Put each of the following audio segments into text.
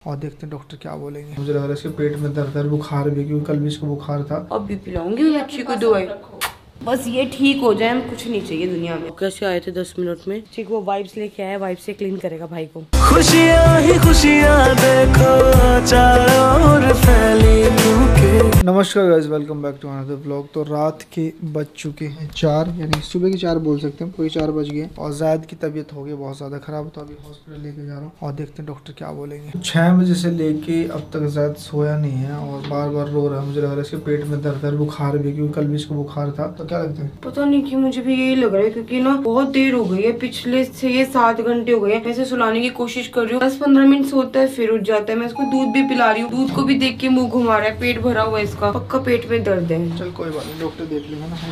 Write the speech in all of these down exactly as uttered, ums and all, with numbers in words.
और देखते हैं डॉक्टर क्या बोलेंगे। मुझे लग रहा है इसके पेट में दर्द है, बुखार भी, क्योंकि कल भी इसको बुखार था। अब भी पिलाऊंगी बच्ची को दवाई, बस ये ठीक हो जाए, कुछ नहीं चाहिए दुनिया में। कैसे आए थे दस मिनट में। ठीक, वो वाइप्स लेके आया, वाइप से क्लीन करेगा भाई को। खुशियाँ ही खुशियाँ देखो चारों ओर फैली के। नमस्कार guys, welcome back to another vlog. तो रात के बज चुके हैं चार, यानी सुबह के चार बोल सकते हैं, कोई चार बज गए। और जायद की तबीयत हो गई बहुत ज्यादा खराब, तो अभी हॉस्पिटल लेके जा रहा हूँ और देखते हैं डॉक्टर क्या बोलेंगे। छह बजे से लेके अब तक जायद सोया नहीं है और बार बार रो रहा है। मुझे लग रहा है इसके पेट में दर्द है, बुखार भी, क्योंकि कल भी इसको बुखार था। तो क्या लगता है? पता नहीं कि मुझे भी यही लग रहा है, क्योंकि ना बहुत देर हो गई है, पिछले से ये सात घंटे हो गए। वैसे सुलाने की कोशिश कर रही हूँ, दस पंद्रह मिनट सोता है फिर उठ जाता है। मैं इसको दूध भी पिला रही हूँ, दूध को भी देख के मुंह घुमा रहा है, पेट भरा हुआ है इसका, पक्का पेट में दर्द है। चल कोई बात नहीं, डॉक्टर देख लेगा ना,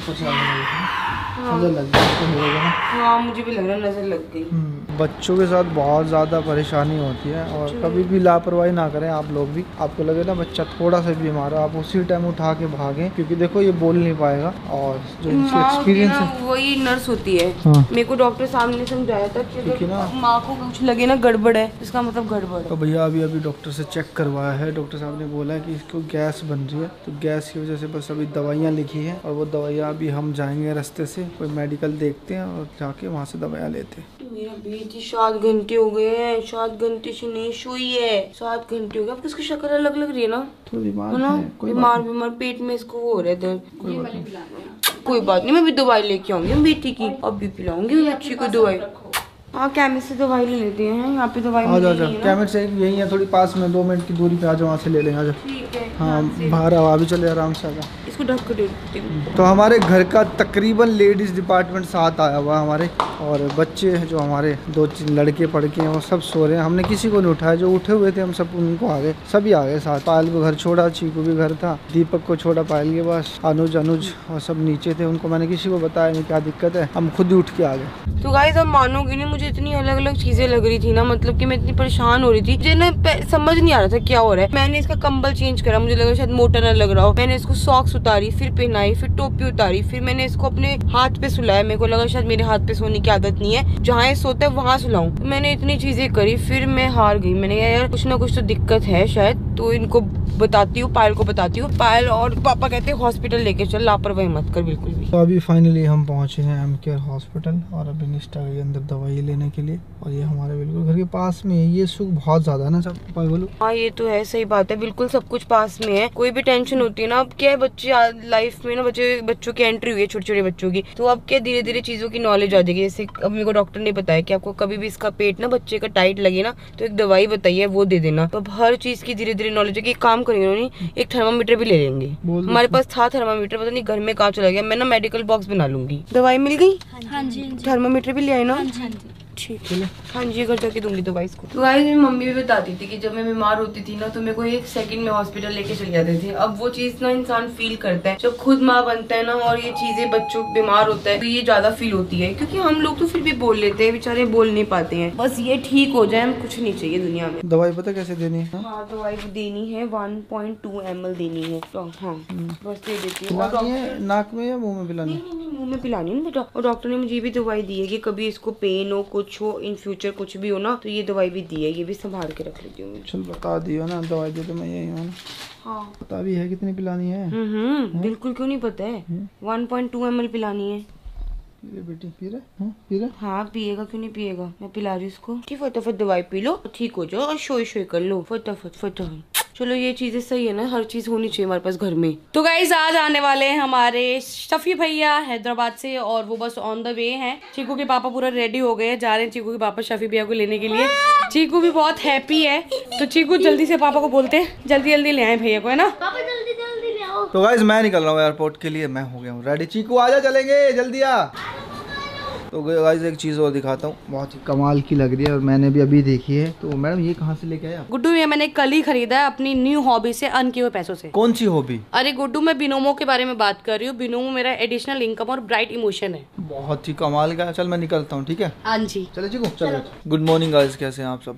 नजर लग गई। हाँ मुझे भी लग रहा है नजर लग गई। बच्चों के साथ बहुत ज्यादा परेशानी होती है और कभी भी लापरवाही ना करें आप लोग भी। आपको लगे ना बच्चा थोड़ा सा बीमार है, आप उसी टाइम उठा के भागें, क्योंकि देखो ये बोल नहीं पाएगा। और जो इनकी एक्सपीरियंस है, वही नर्स होती है। हाँ। मेरे को डॉक्टर साहब ने समझाया था कि ना माँ को कुछ लगे ना गड़बड़ है, इसका मतलब गड़बड़ है। तो भैया अभी अभी डॉक्टर से चेक करवाया है। डॉक्टर साहब ने बोला है कि इसको गैस बन रही है, तो गैस की वजह से बस अभी दवाइयाँ लिखी है और वो दवाइयाँ अभी हम जाएंगे रास्ते से कोई मेडिकल देखते हैं और जाके वहाँ से दवाइयाँ लेते हैं। मेरा बेटी सात घंटे हो गए हैं, सात घंटे से नहीं सोई है, सात घंटे हो गए। अब किसकी शक्ल अलग लग रही है ना, तो बीमार ना है, कोई बीमार बीमार पेट में इसको हो रहा है दर्द। कोई बात नहीं, कोई बात नहीं, मैं भी दवाई लेके आऊंगी बेटी की, अब भी पिलाऊंगी बच्ची को दवाई। हाँ केमिस्ट से दवाई ले लेते हैं, यहाँ पे दवाई आ जा जा केमिस्ट से यही है, थोड़ी पास में, दो मिनट की दूरी पे आ जाओ, वहाँ से ले लेंगे। आ जा। ठीक है। हाँ बाहर आओ, अभी चले आराम से आ जा। इसको ढक कर दे देती हूँ। तो हमारे घर का तकरीबन लेडीज़ डिपार्टमेंट साथ आया हुआ हमारे, और बच्चे जो हमारे दो तीन लड़के पढ़के हैं वो सब सो रहे हैं। हमने किसी को नहीं उठाया, जो उठे हुए थे हम सब उनको आ गए, सभी आ गए साथ। पायल को घर छोड़ा, चीकू भी घर था, दीपक को छोड़ा पायल के पास, अनुज अनुज और सब नीचे थे। उनको मैंने किसी को बताया नहीं क्या दिक्कत है, हम खुद ही उठ के आ गए। तो गाइस अब मानोगे नहीं, मुझे इतनी अलग अलग चीजें लग रही थी ना, मतलब कि मैं इतनी परेशान हो रही थी, मुझे ना समझ नहीं आ रहा था क्या हो रहा है। मैंने इसका कंबल चेंज करा, मुझे लगा शायद मोटा ना लग रहा हो। मैंने इसको सॉक्स उतारी, फिर पहनाई, फिर टोपी उतारी, फिर मैंने इसको अपने हाथ पे सुलाया। मेरे को लगा शायद मेरे हाथ पे सोने की आदत नहीं है, जहाँ ये सोता है वहाँ सुलाऊं। तो मैंने इतनी चीजें करी, फिर मैं हार गई। मैंने कहा यार कुछ ना कुछ तो दिक्कत है शायद, तो इनको बताती हूँ, पायल को बताती हूँ। पायल और पापा कहते हैं हॉस्पिटल लेके चल, लापरवाही मत कर बिल्कुल भी। तो अभी फाइनली हम पहुंचे हैं एम केयर हॉस्पिटल, और अभी निष्ठा गई अंदर दवाई लेने के लिए, और ये हमारे बिल्कुल घर के पास में है। ये सुख बहुत ज्यादा है ना सब बोलो। हाँ ये तो है, सही बात है, बिल्कुल सब कुछ पास में है, कोई भी टेंशन होती है ना। अब क्या है, बच्चे लाइफ में ना, बच्चे बच्चों की एंट्री हुई है, छोटे छोटे बच्चों की, तो अब क्या धीरे धीरे चीजों की नॉलेज आ जाएगी। जैसे अब मेरे को डॉक्टर ने बताया कि आपको कभी भी इसका पेट ना बच्चे का टाइट लगे ना, तो एक दवाई बताई है वो दे देना। तो अब हर चीज की धीरे धीरे नॉलेज है कि काम करेंगे उन्होंने, एक थर्मामीटर भी ले लेंगे। हमारे पास था थर्मामीटर, पता नहीं घर में कहाँ चला गया। मैं ना मेडिकल बॉक्स बना लूंगी। दवाई मिल गई? हाँ जी। थर्मामीटर भी ले आए ना? हाँ जी। ठीक है, हाँ जी घर जाके दूंगी दवाई इसको। तो गाइस मेरी मम्मी भी बताती थी कि जब मैं बीमार होती थी ना, तो मेरे को एक सेकंड में हॉस्पिटल लेके चले जाते थे। अब वो चीज ना इंसान फील करता है जब खुद माँ बनता है ना, और ये चीजें बच्चों बीमार होता है तो ये ज्यादा फील होती है, क्योंकि हम लोग तो फिर भी बोल लेते हैं, बेचारे बोल नहीं पाते हैं। बस ये ठीक हो जाए, कुछ नहीं चाहिए दुनिया में। दवाई पता कैसे देनी है? हाँ दवाई देनी है, one point two M L देनी है। तो हाँ बस दे देती हूँ। नाक में या मुँह में पिलानी? मुंह में पिलानी है बेटा। और डॉक्टर ने मुझे भी दवाई दी है कि कभी इसको पेन हो, कुछ हो, इन फ्यूचर कुछ भी हो ना, तो ये दवाई भी दी है, ये भी संभाल के रख लेती हूँ। चल बता दियो ना, दवाई दे तो मैं यही हूँ ना। हाँ पता भी है कितनी पिलानी है? हम्म बिल्कुल, क्यों नहीं पता है, one point two M L पिलानी है। पी रहे बेटी, पी रहे पी रहे हाँ पिएगा, क्यों नहीं पिएगा, मैं पिला रही हूँ इसको। ठीक, फटाफट दवाई पी लो, ठीक हो जाओ और शोई शोई कर लो फटाफट फटाफट। चलो ये चीजें सही है ना, हर चीज होनी चाहिए हमारे पास घर में। तो गाइस आज आने वाले हैं हमारे शफी भैया हैदराबाद से, और वो बस ऑन द वे हैं। चीकू के पापा पूरा रेडी हो गए, जा रहे हैं चीकू के पापा शफी भैया को लेने के लिए। चीकू भी बहुत हैप्पी है, तो चीकू जल्दी से पापा को बोलते हैं जल्दी जल्दी ले आए भैया को, है ना पापा जल्दी जल्दी ले आओ। तो गाइस मैं निकल रहा हूँ एयरपोर्ट के लिए, मैं हो गया हूँ रेडी। चीकू आजा, चलेंगे, जल्दी आ। तो गाइस एक चीज़ और दिखाता हूँ, बहुत ही कमाल की लग रही है और मैंने भी अभी देखी है। तो मैडम ये कहाँ से लेके आया? गुड्डू ये मैंने कल ही खरीदा है अपनी न्यू हॉबी से, अर्न किए हुए पैसों से। कौन सी हॉबी? अरे गुड्डू मैं बिनोमो के बारे में बात कर रही हूँ। बिनोमो मेरा एडिशनल इनकम और ब्राइट इमोशन है। बहुत ही कमाल का। चल मैं निकलता हूँ, ठीक है? हाँ जी चलो चीकू चलो। गुड मॉर्निंग गाइस, कैसे हैं आप सब लोग?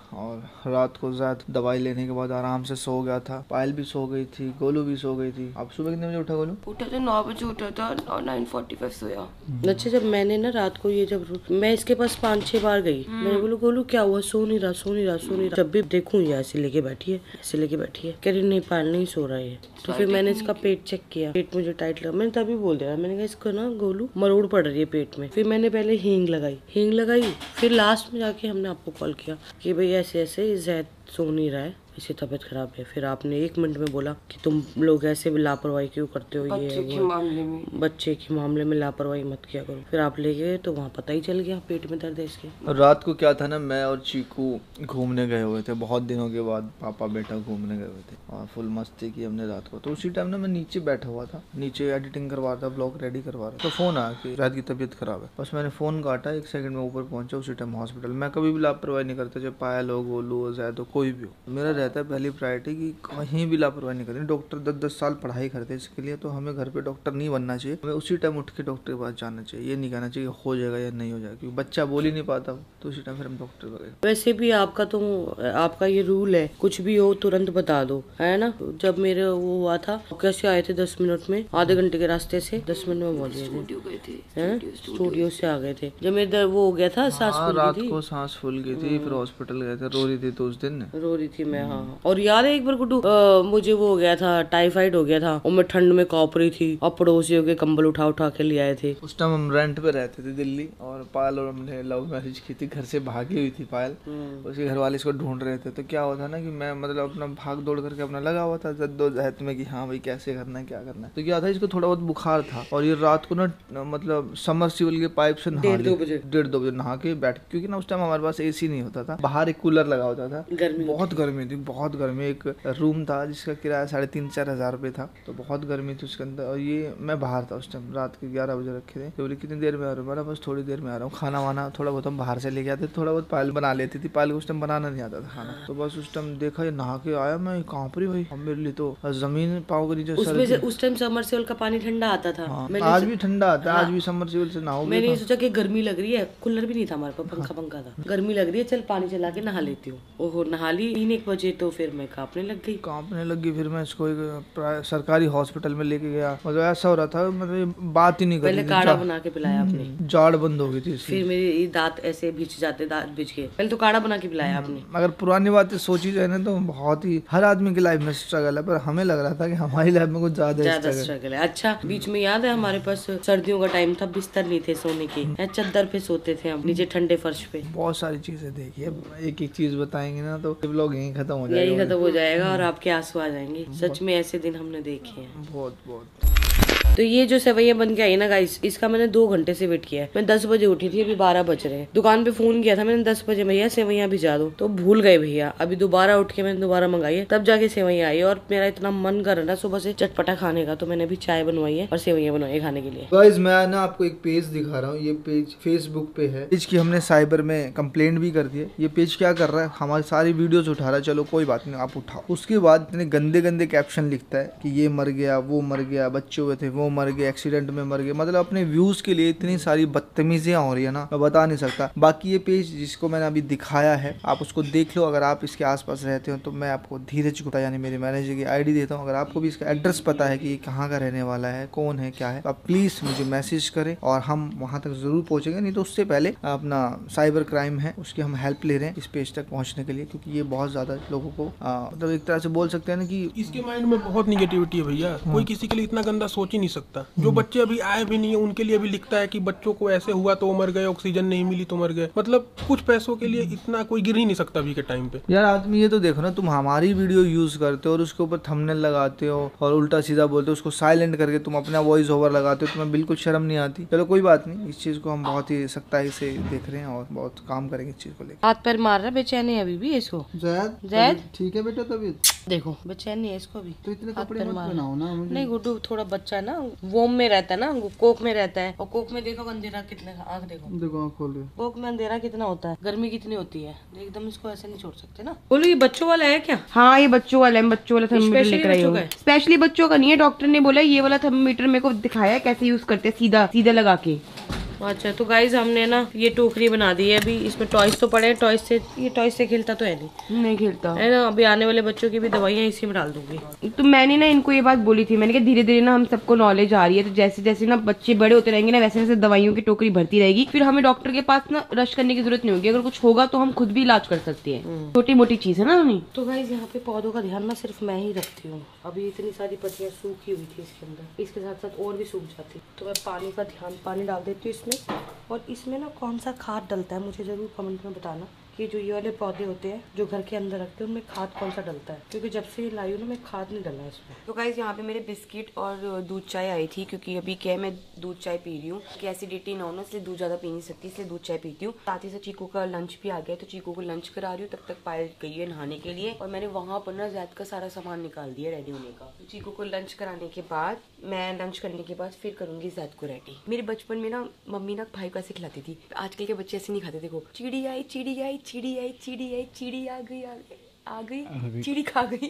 और रात को ज्यादा दवाई लेने के बाद आराम से सो गया था। पायल भी सो गई थी, गोलू भी सो गई थी। अब सुबह कितने बजे उठा गोलू? उठा था नौ बजे उठा था और नाइन फोर्टी फाइव सोया। अच्छा, जब मैंने ना रात को ये जब मैं इसके पास पाँच छह बार गई, मैंने बोलू गोलू क्या हुआ, सो नहीं रहा सो नहीं रहा सो नहीं रहा। जब भी देखूं ये ऐसे लेके बैठी है ऐसे लेके बैठी है, कह रही नहीं पायल नहीं सो रहा है। तो फिर मैंने इसका पेट चेक किया, पेट मुझे टाइट लगा। मैंने तभी बोल दिया, मैंने कहा इसको ना गोलू मरोड़ पड़ रही है पेट में। फिर मैंने पहले हींग लगाई हींग लगाई फिर लास्ट में जाके हमने आपको कॉल किया कि भाई ऐसे ऐसे जैद सो नहीं रहा है, इसकी तबीयत खराब है। फिर आपने एक मिनट में बोला कि तुम लोग ऐसे भी लापरवाही क्यों करते हो, ये बच्चे के मामले में बच्चे के मामले में लापरवाही मत किया करो। फिर आप ले गए तो वहाँ पता ही चल गया पेट में दर्द है इसके। रात को क्या था ना, मैं और चीकू घूमने गए हुए थे, बहुत दिनों के बाद पापा बेटा घूमने गए हुए थे और फुल मस्ती की हमने रात को। तो उसी टाइम ना मैं नीचे बैठा हुआ था, नीचे एडिटिंग करवा रहा था, ब्लॉग रेडी करवा रहा था। तो फोन आया कि रात की तबीयत खराब है। बस मैंने फोन काटा, एक सेकंड में ऊपर पहुंचा, उसी टाइम हॉस्पिटल। मैं कभी भी लापरवाही नहीं करता, चाहे पायल हो, गोलू हो, जैद हो, कोई भी हो। मेरा रहता है पहली प्रायोरिटी कि कहीं भी लापरवाही नहीं करनी। डॉक्टर दस दस साल पढ़ाई करते हैं इसके लिए, तो हमें घर पे डॉक्टर नहीं बनना चाहिए, हमें उसी टाइम उठ के डॉक्टर के पास जाना चाहिए। ये नहीं कहना चाहिए हो जाएगा या नहीं हो जाएगा, क्योंकि बच्चा बोल ही नहीं पाता तो उसी टाइम फिर हम डॉक्टर पर गए। वैसे भी आपका तो आपका ये रूल है, कुछ भी हो तुरंत बता दो, है ना। जब मेरे वो हुआ था कैसे आए थे, दस मिनट में, आधे घंटे के रास्ते से दस मिनट में पहुंच गए थे, स्टूडियो से आ गए थे। जब मेरे वो हो गया था सांस फूल रात को सांस फूल गई थी, फिर हॉस्पिटल गए थे, रो रही थी तो उस दिन रो रही थी मैं। हाँ, और याद है एक बार गुड्डू मुझे वो हो गया था, टाइफाइड हो गया था और मैं ठंड में कांप रही थी और पड़ोसियों के कंबल उठा उठा के ले आए थे। उस टाइम हम रेंट पे रहते थे दिल्ली, और पायल और हमने लव मैरिज की थी, घर से भागी हुई थी पायल। उसके घर वाले इसको ढूंढ रहे थे। तो क्या होता ना कि मैं मतलब अपना भाग दौड़ करके अपना लगा हुआ था जद्दोजहद में कि हाँ भाई कैसे करना है क्या करना है। तो क्या था, इसको थोड़ा बहुत बुखार था और ये रात को ना मतलब समरसीबल के पाइप से नहा डेढ़ दो बजे डेढ़ दो बजे नहा के बैठ, क्योंकि ना उस टाइम हमारे पास एसी नहीं होता था, बाहर एक कूलर लगा होता था, गर्मी बहुत गर्मी थी, बहुत गर्मी। एक रूम था जिसका किराया साढ़े तीन चार हजार रुपये था, तो बहुत गर्मी थी उसके अंदर। और ये मैं बाहर था उस टाइम, रात के ग्यारह बजे रखे थे। तो बोले कितनी देर में आ रहा हूँ, मैं बस थोड़ी देर में आ रहा हूँ। खाना वाना थोड़ा बहुत हम बाहर से लेके आते, थोड़ा बहुत पायल बना लेती थी, पायल को उस टाइम बनाना नहीं आता था खाना। तो बस उस टाइम देखा ये नहा के आया, मैं कांप रही भाई, मेरे लिए तो जमीन पाँव के नीचे। उस टाइम समरसेबल का पानी ठंडा आता था। हाँ, आज भी ठंडा आता है, आज भी समरसेबल से नहाओगे। मैंने सोचा कि गर्मी लग रही है, कूलर भी नहीं था हमारे पास, पंखा पंखा था, गर्मी लग रही है चल पानी चला के नहा लेती हूँ। ओहो, नहा ली तीन एक बजे, तो फिर मैं कांपने लग गई कांपने लगी। फिर मैं इसको एक सरकारी हॉस्पिटल में लेके गया, मतलब ऐसा हो रहा था मतलब बात ही नहीं कर रही। पहले काढ़ा बना के पिलाया आपने, जाड़ बंद हो गई थी। फिर मेरे दांत ऐसे भिज जाते, दांत भिज गए, पहले तो काढ़ा बना के पिलाया आपने। अगर पुरानी बातें सोची जाए ना तो बहुत ही, हर आदमी की लाइफ में स्ट्रगल है, पर हमें लग रहा था कि हमारी लाइफ में कुछ ज्यादा ज्यादा स्ट्रगल है। अच्छा, बीच में याद है हमारे पास सर्दियों का टाइम था, बिस्तर नहीं थे सोने के, चद्दर पे सोते थे हम नीचे ठंडे फर्श पे। बहुत सारी चीजें देखी है, एक एक चीज बताएंगे ना तो व्लॉग यहीं खत्म हो जाएगा, यही खत्म हो जाएगा और आपके आंसू आ जाएंगे। सच में ऐसे दिन हमने देखे हैं बहुत बहुत। तो ये जो सेवैया बन के आई ना गाइस, इसका मैंने दो घंटे से वेट किया है। मैं दस बजे उठी थी, अभी बारह बज रहे हैं। दुकान पे फोन किया था मैंने दस बजे, भैया सेवैया भिजा दो, तो भूल गए भैया। अभी दोबारा उठ के मैंने दोबारा मंगाई है, तब जाके सेवैया आई। और मेरा इतना मन कर रहा है सुबह से चटपटा खाने का, तो मैंने अभी चाय बनवाई है और सेवैया बनवाई है खाने के लिए। गाइस मैं ना आपको एक पेज दिखा रहा हूँ, ये पेज फेसबुक पे है। पेज की हमने साइबर में कंप्लेंट भी कर दी है। ये पेज क्या कर रहा है, हमारी सारी वीडियोस उठा रहा है, चलो कोई बात नहीं आप उठाओ। उसके बाद इतने गंदे गंदे कैप्शन लिखता है कि ये मर गया, वो मर गया, बच्चे हुए थे वो मर गए, एक्सीडेंट में मर गए। मतलब अपने व्यूज के लिए इतनी सारी बदतमीजियां हो रही है ना, मैं बता नहीं सकता। बाकी ये पेज जिसको मैंने अभी दिखाया है, आप उसको देख लो। अगर आप इसके आसपास रहते हो तो मैं आपको धीरज गुप्ता यानी मेरे मैनेजर की आईडी देता हूँ। अगर आपको भी इसका एड्रेस पता है कि ये कहाँ का रहने वाला है, कौन है, क्या है, तो आप प्लीज मुझे मैसेज करें और हम वहाँ तक जरूर पहुँचेंगे। नहीं तो उससे पहले अपना साइबर क्राइम है उसकी हम हेल्प ले रहे हैं इस पेज तक पहुँचने के लिए, क्योंकि ये बहुत ज्यादा लोगों को मतलब एक तरह से बोल सकते हैं ना कि इसके माइंड में बहुत निगेटिविटी है भैया। कोई किसी के लिए इतना गंदा सोच ही नहीं सकता। जो बच्चे अभी आए भी नहीं है उनके लिए भी लिखता है कि बच्चों को ऐसे हुआ तो मर गए, ऑक्सीजन नहीं मिली तो मर गए। मतलब कुछ पैसों के लिए इतना कोई गिर ही नहीं सकता अभी के टाइम पे। यार आदमी ये तो देखो ना, तुम हमारी वीडियो यूज करते हो और उसके ऊपर थंबनेल लगाते हो और उल्टा सीधा बोलते हो, उसको साइलेंट करके तुम अपना वॉइस ओवर लगाते हो, तुम्हें बिल्कुल शर्म नहीं आती। चलो कोई बात नहीं, इस चीज को हम बहुत ही सख्ताई से देख रहे हैं और बहुत काम करेंगे इस चीज को लेकर। हाथ पैर मार रहा बेचैनी है अभी भी इसको। जैद जैद ठीक है बेटा, तभी देखो बेचैनी है इसको भी। तो इतने कपड़े मत बनाओ ना मुझे। नहीं गुड्डू थोड़ा बच्चा है ना, वोम में रहता है ना, कोक में रहता है, और कोक में देखो अंधेरा कितने, आँख देखो देखो आँख खोल रही है। कोक में अंधेरा कितना होता है, गर्मी कितनी होती है, एकदम इसको ऐसे नहीं छोड़ सकते ना। बोलो ये बच्चों वाला है क्या? हाँ ये बच्चों वाला है, बच्चों वाला थर्मोमीटर लेकर आई हूँ। स्पेशली बच्चों का नहीं है, डॉक्टर ने बोला ये वाला थर्मोमीटर मेरे को दिखाया कैसे यूज करते हैं, सीधा सीधा लगा के। अच्छा तो गाइज हमने ना ये टोकरी बना दी है, अभी इसमें टॉयज तो पड़े हैं, टॉयज से ये टॉयज से खेलता तो है नहीं नहीं खेलता है ना। अभी आने वाले बच्चों की भी दवाइयाँ इसी में डाल दूंगी। तो मैंने ना इनको ये बात बोली थी, मैंने कहा धीरे धीरे ना हम सबको नॉलेज आ रही है, तो जैसे जैसे ना बच्चे बड़े होते रहेंगे ना वैसे वैसे दवाइयों की टोकरी भरती रहेगी, फिर हमें डॉक्टर के पास ना रश करने की जरूरत नहीं होगी। अगर कुछ होगा तो हम खुद भी इलाज कर सकते हैं, छोटी मोटी चीज है ना। नहीं तो गाइज यहाँ पे पौधों का ध्यान ना सिर्फ मैं ही रखती हूँ। अभी इतनी सारी पत्तियाँ सूखी हुई थी इसके अंदर, इसके साथ साथ और भी सूख जाती, तो मैं पानी का ध्यान पानी डाल देती हूँ इसमें। और इसमें ना कौन सा खाद डलता है मुझे जरूर कमेंट में बताना कि जो ये वाले पौधे होते हैं जो घर के अंदर रखते हैं उनमें खाद कौन सा डलता है, क्योंकि जब से ये लाई हूँ ना मैं खाद नहीं डला इसमें। तो गाइस यहाँ पे मेरे बिस्किट और दूध चाय आई थी, क्योंकि अभी क्या मैं दूध चाय पी रही हूँ कि एसिडिटी ना हो ना, इसलिए दूध ज्यादा पी नहीं सकती, इसलिए दूध चाय पीती हूँ। साथ ही से चीकू का लंच भी आ गया, तो चीकू को लंच करा रही हूँ, तब तक पायल गई है नहाने के लिए। और मैंने वहाँ पर ना जैद का सारा सामान निकाल दिया रेडी होने का। चीकू को लंच कराने के बाद मैं लंच करने के बाद फिर करूंगी जैद को रेडी। मेरे बचपन में ना मम्मी ना भाई को ऐसे खिलाती थी, आजकल के बच्चे ऐसे नहीं खाते। देखो चिड़ी आई चिड़ी आई चिड़ी आई चिड़ी आई चिड़ी आ गई आ गई आ गई चिड़ी खा गई।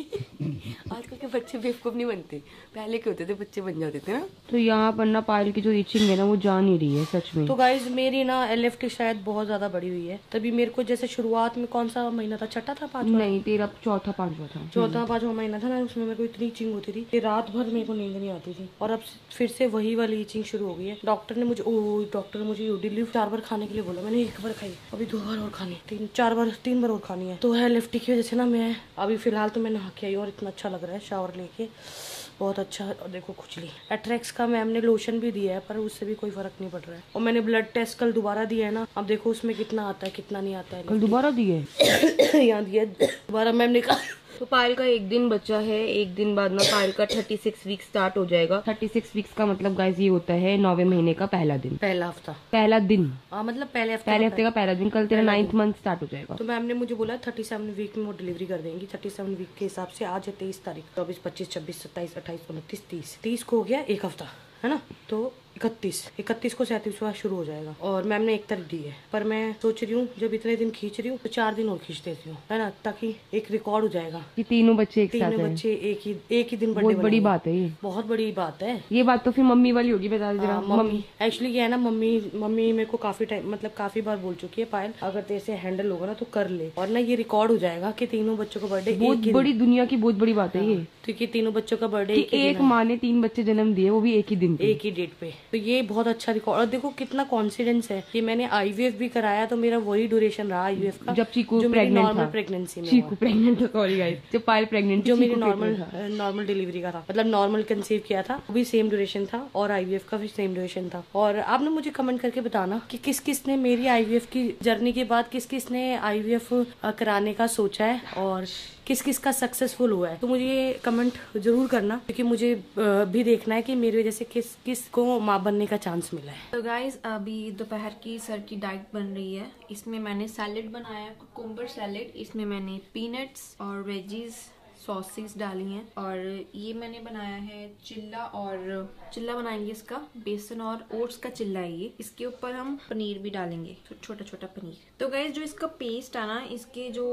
आजकल के बच्चे बेवकूफ नहीं बनते, पहले के होते थे बच्चे बन जाते थे ना। तो यहाँ पर ना पायल की जो रीचिंग है ना वो जा नहीं रही है सच में। तो गाइज मेरी ना एलएफटी शायद बहुत ज्यादा बड़ी हुई है, तभी मेरे को जैसे शुरुआत में कौन सा महीना था, छठा था पांचवा? नहीं तेरा चौथा पांचवा था। चौथा पांचवा महीना था ना, उसमें मेरे को इतनी इचिंग होती थी कि रात भर मेरे को नींद नहीं आती थी। और अब फिर से वही वाली इचिंग शुरू हो गई है। डॉक्टर ने मुझे ओ डॉक्टर ने मुझे यूडिली चार बार खाने के लिए बोला, मैंने एक बार खाई, अभी दो बार और खानी, तीन चार बार तीन बार और खानी है। तो एलएफटी की वजह से ना मैं अभी फिलहाल तो मैं नहा के आई और इतना अच्छा लग रहा है शावर लेके, बहुत अच्छा। और देखो खुजली। एट्रेक्स का मैम ने लोशन भी दिया है पर उससे भी कोई फर्क नहीं पड़ रहा है। और मैंने ब्लड टेस्ट कल दोबारा दिया है ना, अब देखो उसमें कितना आता है कितना नहीं आता है। कल दोबारा दिए यहाँ दिया दोबारा मैम ने कहा। तो पायल का एक दिन बचा है, एक दिन बाद ना पायल का थर्टी सिक्स वीक स्टार्ट हो जाएगा। थर्टी सिक्स वीक्स का मतलब गाइस ये होता है नौवे महीने का पहला दिन, पहला हफ्ता, पहला दिन। हाँ मतलब पहले हफ्ते पहले हफ्ते का पहला दिन। कल तेरा नाइन्थ मंथ स्टार्ट हो जाएगा। तो मैम ने मुझे बोला थर्टी सेवन वीक में वो डिलीवरी कर देंगी। थर्टी सेवन वीक के हिसाब से आज है तेईस तारीख, चौबीस पच्चीस छब्बीस सत्ताईस अट्ठाईस उनतीस तीस, तीस को हो गया एक हफ्ता है ना, तो इकतीस इकतीस को सैंतीसवां शुरू हो जाएगा। और मैम ने एक तारीख दी है, पर मैं सोच रही हूँ जब इतने दिन खींच रही हूँ तो चार दिन और खींच देती हूँ है ना, ताकि एक रिकॉर्ड हो जाएगा कि तीनों बच्चे एक साथ तीनों हैं। बच्चे एक ही एक ही दिन बहुत बड़ी बात है ये, बहुत बड़ी बात है ये बात तो फिर मम्मी वाली होगी। बता दे जरा। मम्मी एक्चुअली क्या है ना, मम्मी मम्मी मेरे को काफी टाइम मतलब काफी बार बोल चुकी है, पायल अगर तेरे से हैंडल होगा ना तो कर ले, और ना ये रिकॉर्ड हो जाएगा कि तीनों बच्चों का बर्थडे बहुत बड़ी दुनिया की बहुत बड़ी बात है ये, क्योंकि तीनों बच्चों का बर्थडे एक माँ ने तीन बच्चे जन्म दिए वो भी एक ही दिन पे, एक ही डेट पे। तो ये बहुत अच्छा रिकॉर्ड। और देखो कितना कॉन्फिडेंस है कि मैंने आईवीएफ भी कराया तो मेरा वही ड्यूरेशन रहा आईवीएफ का जब चीकू जो प्रेग्नेंट नॉर्मल था। प्रेगनेंसी में चीकू प्रेग्नेंट था, सॉरी गाइस, जब पायल प्रेग्नेंट जो मेरी नॉर्मल नॉर्मल डिलीवरी का था, मतलब नॉर्मल कंसीव किया था वो भी सेम ड्यूरेशन था और आईवीएफ का भी सेम ड्यूरेशन था। और आपने मुझे कमेंट करके बताना कि किस किस ने मेरी आईवीएफ की जर्नी के बाद किस किस ने आईवीएफ कराने का सोचा है और किस किस का सक्सेसफुल हुआ है। तो मुझे ये कमेंट जरूर करना, क्योंकि मुझे भी देखना है कि मेरी वजह से किस किस को माँ बनने का चांस मिला है। तो गाइज अभी दोपहर की सर की डाइट बन रही है। इसमें मैंने सैलेड बनाया है, कुकुम्बर सैलेड। इसमें मैंने पीनट्स और वेजीज सॉसेस डाली हैं, और ये मैंने बनाया है चिल्ला, और चिल्ला बनाएंगे इसका बेसन और ओट्स का चिल्ला है ये। इसके ऊपर हम पनीर भी डालेंगे, छोटा छोटा पनीर। तो गाइज जो इसका पेस्ट है ना, इसके जो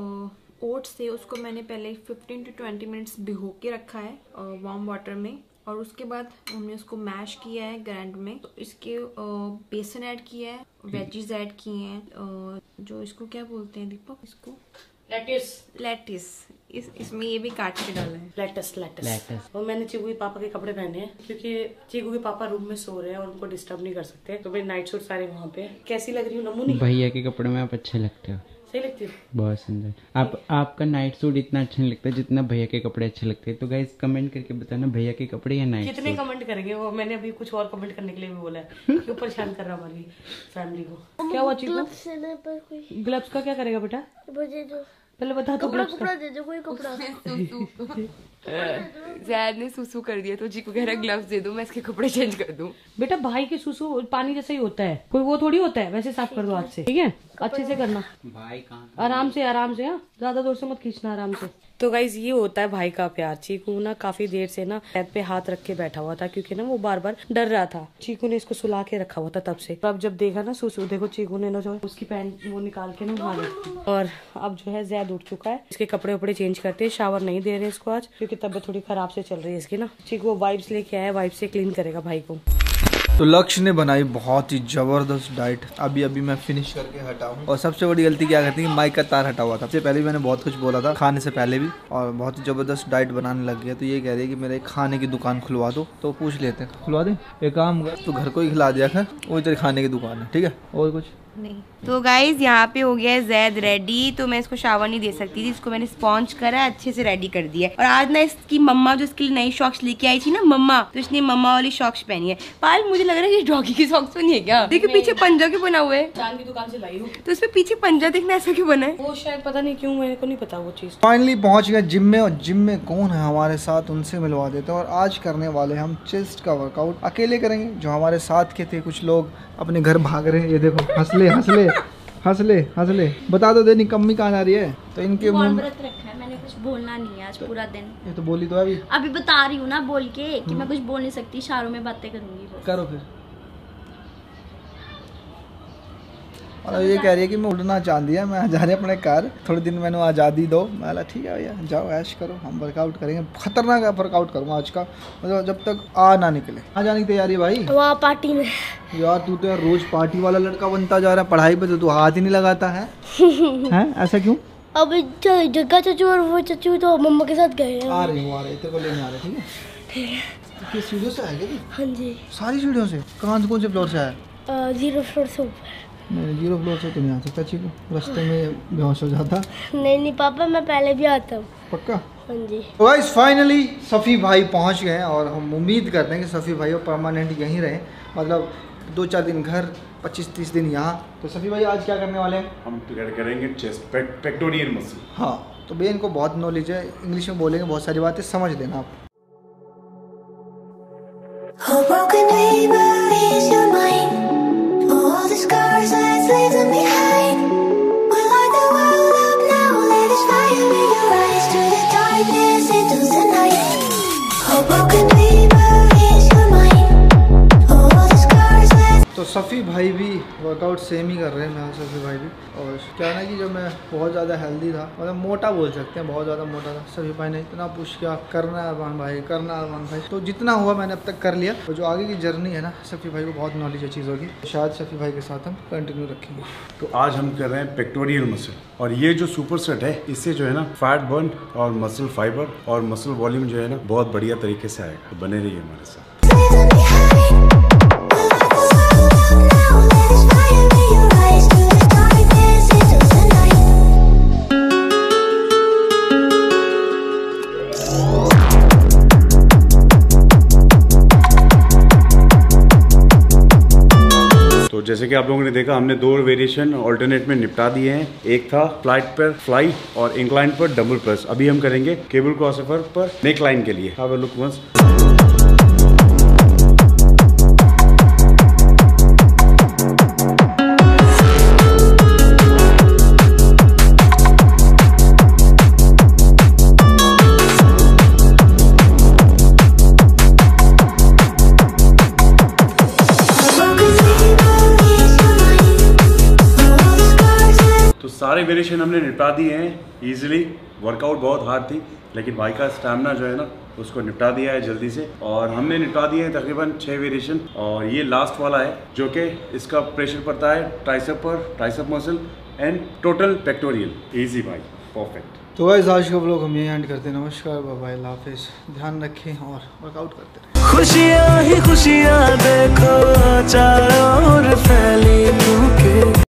ओट्स थे उसको मैंने पहले फिफ्टीन टू ट्वेंटी मिनट्स भिगो के रखा है वार्म वाटर में, और उसके बाद हमने उसको मैश किया है ग्राइंड में। तो इसके बेसन ऐड किया है, वेजीज ऐड किए हैं, जो इसको क्या बोलते हैं दीपक, इसको लेटिस लेटिस इस इसमें ये भी काट के डाला है, लेटस लेटस। और मैंने चीकू के पापा के कपड़े पहने हैं, क्योंकि चीकू के पापा रूम में सो रहे हैं और उनको डिस्टर्ब नहीं कर सकते, तो मेरे नाइट सूट सारे वहाँ पे। कैसी लग रही हूँ नमूनी? भैया के कपड़े में आप अच्छे लगते हो, सही लगती है, बहुत सुंदर। आप आपका नाइट सूट इतना अच्छा नहीं लगता जितना भैया के कपड़े अच्छे लगते हैं। तो गाइस कमेंट करके बताना भैया के कपड़े या नाइट कितने कमेंट करेंगे वो। मैंने अभी कुछ और कमेंट करने के लिए भी बोला है, क्यों परेशान कर रहा हमारी फैमिली को। क्या हुआ चीकू? ग्लव्स का क्या करेगा बेटा? पहले बता तो, ग्लव्स का दे दो, कोई कपड़ा जैद ने सुसु कर दिया तो जी को कह रहा है ग्लव्स दे दो, मैं इसके कपड़े चेंज कर दूं। बेटा भाई के सुसु पानी जैसा ही होता है, कोई वो थोड़ी होता है, वैसे साफ कर दो हाथ से, ठीक है? अच्छे से करना भाई, कहाँ आराम से आराम से, हाँ ज्यादा जोर से मत खींचना, आराम से। तो गाइज ये होता है भाई का प्यार। चीकू ना काफी देर से ना पैर पे हाथ रख के बैठा हुआ था, क्योंकि ना वो बार बार डर रहा था। चीकू ने इसको सुला के रखा हुआ था तब से। तो अब जब देखा ना सुसु, देखो चीकू ने ना जो उसकी पैंट वो निकाल के ना वहाँ रखी, और अब जो है जैद उठ चुका है। इसके कपड़े वपड़े चेंज करते हैं, शावर नहीं दे रहे इसको आज, क्योंकि तबीयत थोड़ी खराब से चल रही है इसकी ना। चीकू वाइप्स लेके आया, वाइप से क्लीन करेगा भाई को। तो लक्ष्य ने बनाई बहुत ही जबरदस्त डाइट, अभी अभी मैं फिनिश करके हटा हूँ। और सबसे बड़ी गलती क्या करती है, माइक का तार हटा हुआ था। सबसे पहले भी मैंने बहुत कुछ बोला था खाने से पहले भी, और बहुत ही जबरदस्त डाइट बनाने लग गया। तो ये कह रही है कि मेरे खाने की दुकान खुलवा दो, तो पूछ लेते हैं खुलवा दे। एक काम कर, तो घर को ही खिला दिया कर, वो तेरे खाने की दुकान है, ठीक है? और कुछ नहीं। तो गाइज यहाँ पे हो गया है जैद रेडी। तो मैं इसको शावर नहीं दे सकती थी, इसको मैंने स्पॉन्ज करा अच्छे से रेडी कर दिया है। और आज ना इसकी मम्मा जो इसके लिए नई सॉक्स लेके आई थी ना मम्मा, तो इसने मम्मा वाली सॉक्स पहनी है। पाल मुझे लग रहा है कि डॉगी की सॉक्स तो नहीं है क्या? देखिए पीछे पंजा क्यों बना हुआ है? चांद की दुकान से लाई हूँ। तो इसमें पीछे पंजा देखना ऐसा क्यों बना है? वो शायद पता नहीं क्यों, मेरे को नहीं पता वो चीज। फाइनली पहुंच गए जिम में, और जिम में कौन है हमारे साथ उनसे मिलवा देते हैं। और आज करने वाले हम चेस्ट का वर्कआउट अकेले करेंगे। जो हमारे साथ के थे कुछ लोग अपने घर भाग रहे हैं, ये देखो हंसले हंसले हंसले हंसले। बता दो दे निकम्मी कहाँ जा रही है? तो इनके मुंह में व्रत रखा है, मैंने कुछ बोलना नहीं है आज पूरा दिन। ये तो बोली तो अभी अभी बता रही हूँ ना बोल के कि मैं कुछ बोल नहीं सकती, इशारों में बातें करूंगी बस। करो फिर। और ये कह रही है कि मैं उड़ना चाहती है, मैं जा रही अपने कार, थोड़े दिन मैंने आज़ादी दो। मैं बोला ठीक है भैया जाओ ऐश करो, हम वर्कआउट करेंगे। खतरनाक वर्कआउट करूँगा आज का, मतलब जब तक आ ना निकले। कहाँ जाने की तैयारी भाई? वहाँ पार्टी में। यार तू तो यार रोज पार्टी वाला लड़का बनता जा रहा है, पढ़ाई पे तो तू हाथ ही नहीं लगाता है। हैं ऐसा क्यों? अब जग्गा चाचू और वो चाचू तो मम्मा के साथ गए हैं। आ रही हूँ, आ रही, तेरे को लेने आ रहे, ठीक है? ठीक है। किस सीढ़ियों से आएगा तू? हाँ जी। सारी सीढ़ियों से? कहाँ से, कौन से फ्लोर से आया? जीरो फ्लोर से ऊपर। नहीं जीरो फ्लोर से तो नहीं आ सकता, चीकू रास्ते में बेहोश हो जाता। नहीं नहीं पापा, मैं पहले भी आता हूँ। पक्का? हाँ जी। तो गाइस फाइनली सफ़ी भाई पहुंच गए हैं, और हम उम्मीद करते हैं कि सफ़ी भाई वो परमानेंट यहीं रहे, मतलब दो चार दिन घर, पच्चीस तीस दिन यहाँ। तो सफ़ी भाई आज क्या करने वाले हैं? हम करेंगे चेस्ट पेक्टोरियल मसल। हाँ तो भैया इनको बहुत नॉलेज है, इंग्लिश में बोलेंगे बहुत सारी बातें, समझ लेना आप। तो सफ़ी भाई भी वर्कआउट सेम ही कर रहे हैं, मैं सफ़ी भाई भी। और क्या है ना कि जब मैं बहुत ज़्यादा हेल्दी था, मतलब मोटा बोल सकते हैं, बहुत ज़्यादा मोटा था, सफ़ी भाई ने इतना पुश किया, करना है अरमान भाई, करना है अरमान भाई। तो जितना हुआ मैंने अब तक कर लिया। तो जो आगे की जर्नी है ना, सफ़ी भाई को बहुत नॉलेज है चीज़ों की, तो शायद सफ़ी भाई के साथ हम कंटिन्यू रखेंगे। तो आज हम कर रहे हैं पेक्टोरियल मसल, और ये जो सुपर सेट है इससे जो है ना फैट बर्न और मसल फाइबर और मसल वॉल्यूम जो है ना बहुत बढ़िया तरीके से आएगा। तो बने रहिए हमारे साथ। जैसे कि आप लोगों ने देखा, हमने दो वेरिएशन ऑल्टरनेट में निपटा दिए हैं। एक था फ्लाइट पर फ्लाई और इंक्लाइन पर डबल प्रेस। अभी हम करेंगे केबल क्रॉसओवर पर नेक लाइन के लिए। Have a look once. सारे वेरिएशन हमने निपटा दिए हैं इजीली। वर्कआउट बहुत हार्ड थी, लेकिन भाई का स्टैमिना जो है ना उसको निपटा दिया है जल्दी से। और हमने निपटा दिए हैं तकरीबन छः वेरिएशन, और ये लास्ट वाला है जो कि इसका प्रेशर पड़ता है ट्राइसेप पर, tricep muscle and total pectoral. Easy भाई, परफेक्ट। तो गाइस आज का व्लॉग हम यही एंड करते हैं। नमस्कार, बाय बाय, अल्लाह हाफिज़। ध्यान रखें और वर्कआउट करते रहें। खुशियाँ ही खुशियाँ देखो चारों ओर फैली।